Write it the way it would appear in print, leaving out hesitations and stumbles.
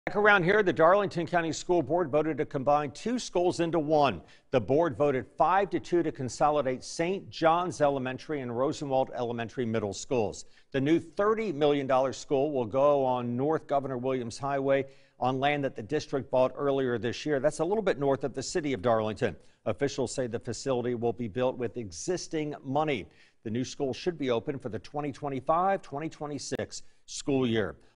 Back around here, the Darlington County School Board voted to combine two schools into one. The board voted 5-2 to consolidate St. John's Elementary and Rosenwald Elementary middle schools. The new $30 million school will go on North Governor Williams Highway on land that the district bought earlier this year. That's a little bit north of the city of Darlington. Officials say the facility will be built with existing money. The new school should be open for the 2025-2026 school year.